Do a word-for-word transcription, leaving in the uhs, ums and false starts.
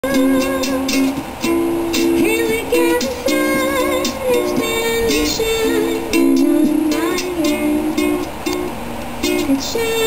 Here we can find it's been the shine on my head. It's